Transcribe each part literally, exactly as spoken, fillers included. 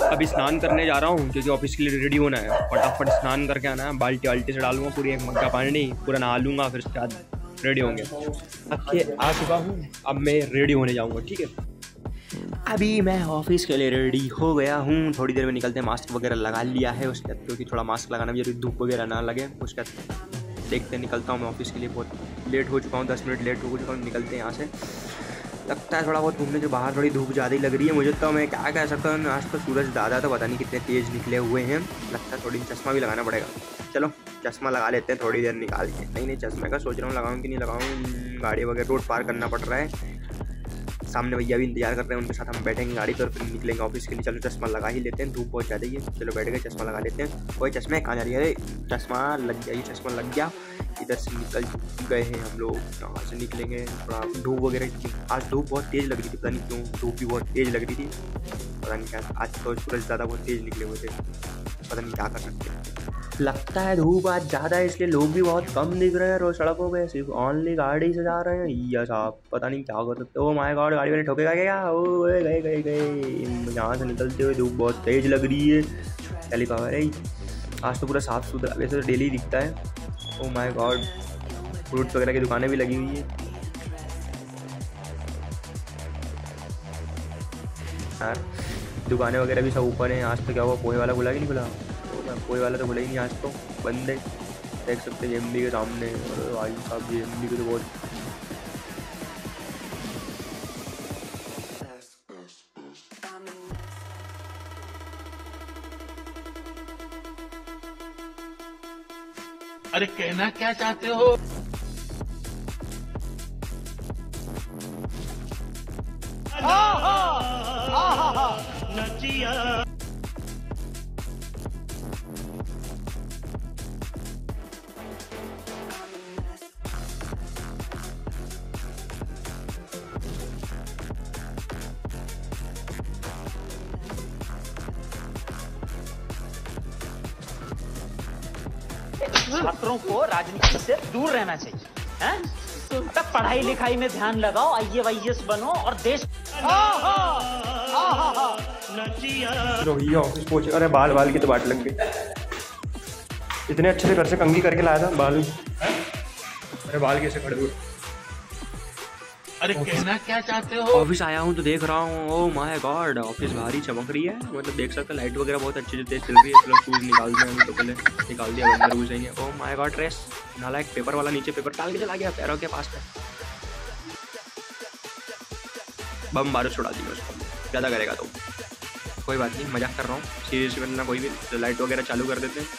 अभी स्नान करने जा रहा हूँ क्योंकि ऑफिस के लिए रेडी होना है। फटाफट स्नान करके आना है, बाल्टी वाल्टी से डालूंगा पूरी एक मग्गा पानी, पूरा नहा लूँगा, फिर उसके बाद रेडी होंगे। अब के आ चुका हूँ, अब मैं रेडी होने जाऊँगा। ठीक है, अभी मैं ऑफिस के लिए रेडी हो गया हूँ। थोड़ी देर में निकलते हैं, मास्क वगैरह लगा लिया है उसके बाद, क्योंकि थोड़ा मास्क लगाना भी जरूरी, धूप वगैरह ना लगे। उसके बाद देखते हैं, निकलता हूँ मैं ऑफिस के लिए। बहुत लेट हो चुका हूँ, दस मिनट लेट हो चुका हूँ। निकलते हैं यहाँ से। लगता है थोड़ा बहुत घूमने के बाहर थोड़ी धूप ज़्यादा ही लग रही है मुझे, तो मैं क्या कह सकता हूँ। आज तो सूरज ज़्यादा तो पता नहीं कितने तेज़ निकले हुए हैं। लगता है थोड़ी चश्मा भी लगाना पड़ेगा। चलो चश्मा लगा लेते हैं थोड़ी देर निकाल के। नहीं नहीं चश्मे का सोच रहा हूँ लगाऊँ कि नहीं लगाऊँ। गाड़ी वगैरह रोड पार करना पड़ रहा है, सामने भैया भी इंतजार कर रहे हैं, उनके साथ हम बैठेंगे गाड़ी पर, फिर निकलेंगे ऑफिस के लिए। चलो चश्मा लगा ही लेते हैं, धूप बहुत ज़्यादा ही है। चलो बैठ गए, चश्मा लगा लेते हैं। कोई चश्मे कहाँ जा रही है? अरे चश्मा लग गया, ये चश्मा लग गया। इधर से निकल गए हैं हम लोग, यहाँ से निकलेंगे। थोड़ा धूप वगैरह, आज धूप बहुत तेज़ लग रही थी, पता नहीं क्यों धूप भी बहुत तेज़ लग रही थी, पता नहीं क्या। आज तो सूरज ज़्यादा बहुत तेज़ निकले हुए थे, पता नहीं क्या कर सकते हैं। लगता है धूप आज ज़्यादा है, इसलिए लोग भी बहुत कम दिख रहे हैं रोज सड़कों पे, सिर्फ ओनली गाड़ी से जा रहे हैं। या साहब पता नहीं क्या कर सकते। ओ माय गॉड, गाड़ी वाले ठोकेगा क्या? ओ गए गए गए। यहाँ से निकलते हुए धूप बहुत तेज़ लग रही है। चली पावर है आज तो पूरा साफ़ सुथरा, वैसे तो डेली दिखता है। ओ माय गॉड, फ्रूट्स वगैरह की दुकानें भी लगी हुई है यार, दुकानें वगैरह भी सब ऊपर हैं। आज तो क्या हुआ, पोहे वाला खुला कि नहीं खुला? पोहे वाला तो खुला ही नहीं, आज तो बंद है। देख सकते हैं एम डी के सामने। भाई साहब ये एम डी के तो बहुत अरे कहना क्या चाहते हो? नचिया छात्रों को राजनीति से दूर रहना चाहिए, हैं? तो पढ़ाई लिखाई में ध्यान लगाओ, आई ए वाई एस बनो और देश। भैया ऑफिस पहुंचे। अरे बाल बाल की तो बाट लग गई, इतने अच्छे से घर से कंघी करके लाया था बाल। अरे बाल कैसे खड़े हुए? अरे कहना क्या चाहते हो? ऑफिस आया हूँ तो देख रहा हूँ, ओ माय गॉड ऑफिस भारी चमक रही है। मतलब देख सकते हैं लाइट वगैरह बहुत अच्छी तेज चल रही है। चलो शूज निकाल दिया हमने तो, पहले निकाल दिया, अंदर घुसेंगे। ओ माय गॉड ड्रेस नाला, एक पेपर वाला नीचे पेपर डाल के चला गया पैरों के पास में। बम बारूद छुड़ा दिया उसको, ज़्यादा करेगा तो कोई बात नहीं, मजाक कर रहा हूँ, सीरियसली बनना कोई भी। तो लाइट वगैरह चालू कर देते हैं।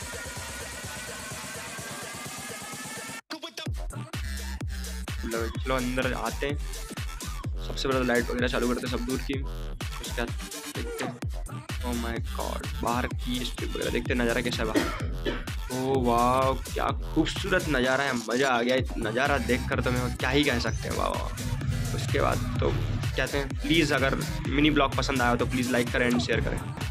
चलो अंदर आते हैं। सबसे पहले लाइट वगैरह चालू करते हैं सब दूर की। उसके बाद देखते हैं, ओह माय गॉड बाहर की स्ट्रीट वगैरह देखते हैं, नज़ारा कैसा है बाहर। ओह वाह क्या खूबसूरत नज़ारा है, मज़ा आ गया। नज़ारा देखकर तो मैं क्या ही कह सकते हैं, वाह वाह। उसके बाद तो कहते हैं प्लीज़ अगर मिनी ब्लॉग पसंद आया तो प्लीज़ लाइक करें एंड शेयर करें।